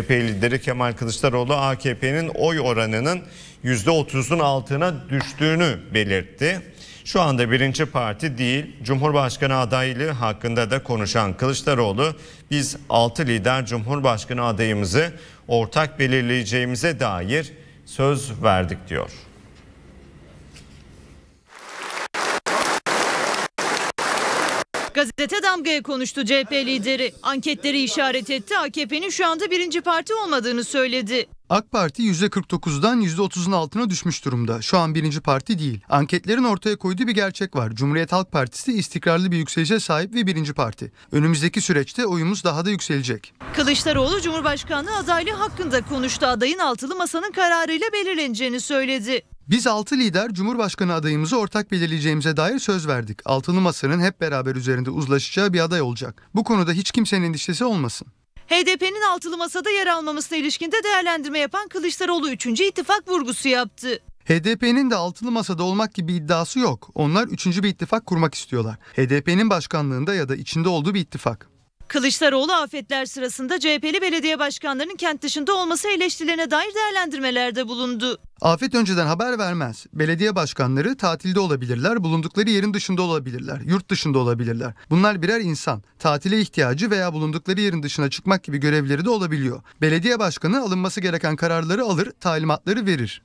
CHP lideri Kemal Kılıçdaroğlu AKP'nin oy oranının %30'un altına düştüğünü belirtti. Şu anda birinci parti değil, Cumhurbaşkanı adaylığı hakkında da konuşan Kılıçdaroğlu, biz 6 lider Cumhurbaşkanı adayımızı ortak belirleyeceğimize dair söz verdik diyor. Gazete Damga'ya konuştu CHP lideri. Anketleri işaret etti. AKP'nin şu anda birinci parti olmadığını söyledi. AK Parti %49'dan %30'un altına düşmüş durumda. Şu an birinci parti değil. Anketlerin ortaya koyduğu bir gerçek var. Cumhuriyet Halk Partisi istikrarlı bir yükselişe sahip ve birinci parti. Önümüzdeki süreçte oyumuz daha da yükselecek. Kılıçdaroğlu Cumhurbaşkanlığı adaylığı hakkında konuştu. Adayın altılı masanın kararıyla belirleneceğini söyledi. Biz 6 lider Cumhurbaşkanı adayımızı ortak belirleyeceğimize dair söz verdik. Altılı masanın hep beraber üzerinde uzlaşacağı bir aday olacak. Bu konuda hiç kimsenin endişesi olmasın. HDP'nin altılı masada yer almamasına ilişkinde değerlendirme yapan Kılıçdaroğlu 3. ittifak vurgusu yaptı. HDP'nin de altılı masada olmak gibi iddiası yok. Onlar 3. bir ittifak kurmak istiyorlar. HDP'nin başkanlığında ya da içinde olduğu bir ittifak. Kılıçdaroğlu afetler sırasında CHP'li belediye başkanlarının kent dışında olması eleştirilerine dair değerlendirmelerde bulundu. Afet önceden haber vermez. Belediye başkanları tatilde olabilirler, bulundukları yerin dışında olabilirler, yurt dışında olabilirler. Bunlar birer insan. Tatile ihtiyacı veya bulundukları yerin dışına çıkmak gibi görevleri de olabiliyor. Belediye başkanı alınması gereken kararları alır, talimatları verir.